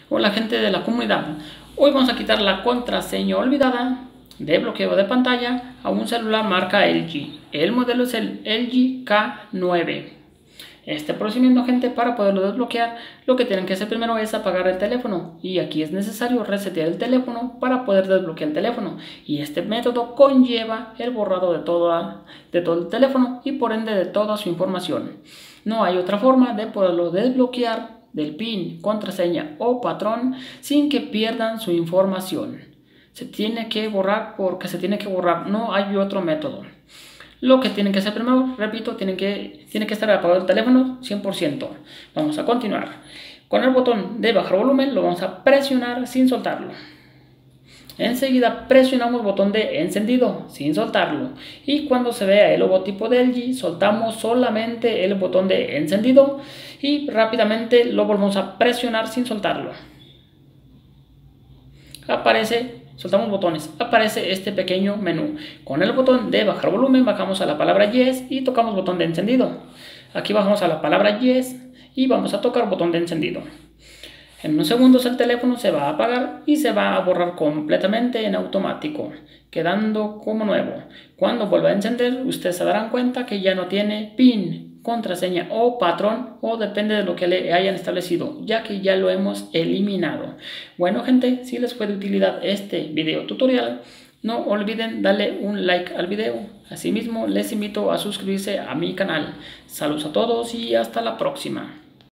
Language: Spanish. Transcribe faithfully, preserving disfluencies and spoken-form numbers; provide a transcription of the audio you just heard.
Hola gente de la comunidad, hoy vamos a quitar la contraseña olvidada de bloqueo de pantalla a un celular marca L G. El modelo es el L G K nueve. Este procedimiento, gente, para poderlo desbloquear, lo que tienen que hacer primero es apagar el teléfono, y aquí es necesario resetear el teléfono para poder desbloquear el teléfono, y este método conlleva el borrado de, toda, de todo el teléfono y por ende de toda su información. No hay otra forma de poderlo desbloquear del PIN, contraseña o patrón sin que pierdan su información. Se tiene que borrar porque se tiene que borrar, no hay otro método. Lo que tienen que hacer primero, repito, tienen que, tiene que estar apagado el teléfono cien por ciento. Vamos a continuar. Con el botón de bajar volumen lo vamos a presionar sin soltarlo. Enseguida presionamos el botón de encendido sin soltarlo. Y cuando se vea el logotipo de L G, soltamos solamente el botón de encendido y rápidamente lo volvemos a presionar sin soltarlo. Aparece, soltamos botones, aparece este pequeño menú. Con el botón de bajar volumen bajamos a la palabra Yes y tocamos botón de encendido. Aquí bajamos a la palabra Yes y vamos a tocar botón de encendido. En unos segundos el teléfono se va a apagar y se va a borrar completamente en automático, quedando como nuevo. Cuando vuelva a encender, ustedes se darán cuenta que ya no tiene PIN, contraseña o patrón, o depende de lo que le hayan establecido, ya que ya lo hemos eliminado. Bueno, gente, si les fue de utilidad este video tutorial, no olviden darle un like al video. Asimismo, les invito a suscribirse a mi canal. Saludos a todos y hasta la próxima.